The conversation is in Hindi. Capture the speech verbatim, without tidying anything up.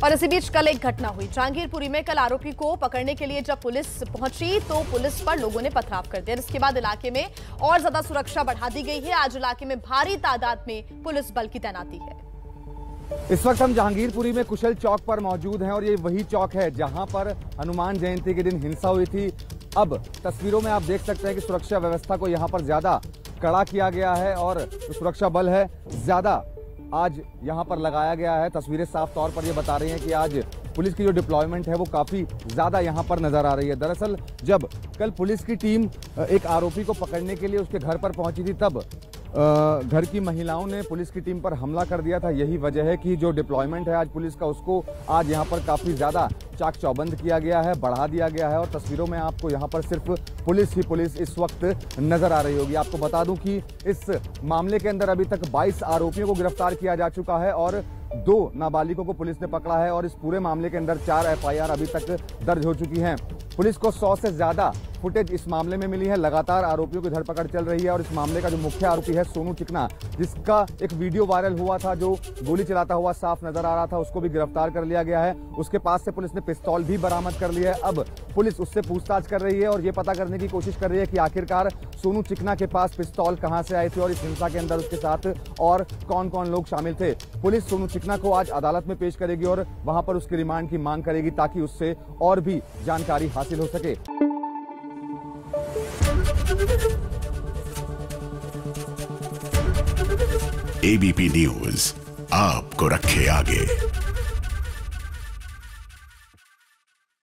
और इसी बीच कल एक घटना हुई जहांगीरपुरी में। कल आरोपी को पकड़ने के लिए जब पुलिस पहुंची तो पुलिस पर लोगों ने पथराव कर दिया। इसके बाद इलाके में और ज्यादा सुरक्षा बढ़ा दी गई है। आज इलाके में भारी तादाद में पुलिस बल की तैनाती है। इस वक्त हम जहांगीरपुरी में कुशल चौक पर मौजूद हैं और ये वही चौक है जहां पर हनुमान जयंती के दिन हिंसा हुई थी। अब तस्वीरों में आप देख सकते हैं कि सुरक्षा व्यवस्था को यहां पर ज्यादा कड़ा किया गया है और जो सुरक्षा बल है ज्यादा आज यहां पर लगाया गया है। तस्वीरें साफ तौर पर ये बता रही हैं कि आज पुलिस की जो डिप्लॉयमेंट है वो काफी ज्यादा यहां पर नजर आ रही है। दरअसल जब कल पुलिस की टीम एक आरोपी को पकड़ने के लिए उसके घर पर पहुंची थी तब घर की महिलाओं ने पुलिस की टीम पर हमला कर दिया था। यही वजह है कि जो डिप्लॉयमेंट है आज पुलिस का उसको आज यहां पर काफी ज्यादा चाक चौबंद किया गया है, बढ़ा दिया गया है। और तस्वीरों में आपको यहां पर सिर्फ पुलिस ही पुलिस इस वक्त नजर आ रही होगी। आपको बता दूं कि इस मामले के अंदर अभी तक बाईस आरोपियों को गिरफ्तार किया जा चुका है और दो नाबालिगों को पुलिस ने पकड़ा है और इस पूरे मामले के अंदर चार एफ आई आर अभी तक दर्ज हो चुकी हैं। पुलिस को सौ से ज्यादा फुटेज इस मामले में मिली है। लगातार आरोपियों की धरपकड़ चल रही है और इस मामले का जो मुख्य आरोपी है सोनू चिकना, जिसका एक वीडियो वायरल हुआ था जो गोली चलाता हुआ साफ नजर आ रहा था, उसको भी गिरफ्तार कर लिया गया है। उसके पास से पुलिस ने पिस्तौल भी बरामद कर लिया है। अब पुलिस उससे पूछताछ कर रही है और ये पता करने की कोशिश कर रही है कि आखिरकार सोनू चिकना के पास पिस्तौल कहां से आए थे और इस हिंसा के अंदर उसके साथ और कौन कौन लोग शामिल थे। पुलिस सोनू चिकना को आज अदालत में पेश करेगी और वहां पर उसके रिमांड की मांग करेगी ताकि उससे और भी जानकारी हासिल हो सके। एबीपी न्यूज आपको रखे आगे।